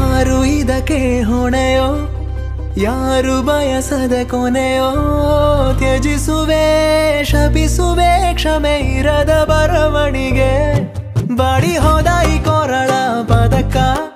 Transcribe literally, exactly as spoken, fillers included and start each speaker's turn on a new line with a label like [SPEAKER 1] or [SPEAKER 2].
[SPEAKER 1] ಯಾರು ಇದಕ್ಕೆ ಹೊಣೆಯೋ, ಯಾರು ಬಯಸದ ಕೊನೆಯೋ. ತ್ಯಜಿಸುವೆ ಶಪಿಸುವೆ ಕ್ಷಮೆ ಇರದ ಬರವಣಿಗೆ. ಬಾಡಿ ಹೋದ ಈ ಕೊರಳ ಪದಕ